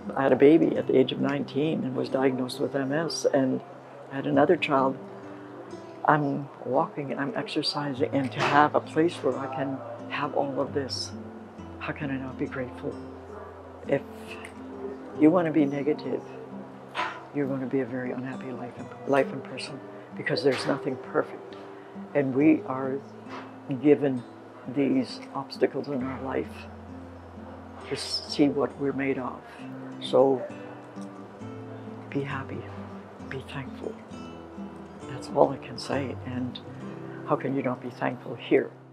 I had a baby at the age of 19 and was diagnosed with MS, and I had another child. I'm walking and I'm exercising, and to have a place where I can have all of this, how can I not be grateful? If you want to be negative, you're going to be a very unhappy life and person, because there's nothing perfect. And we are given these obstacles in our life to see what we're made of. So be happy, be thankful. That's all I can say. And how can you not be thankful here?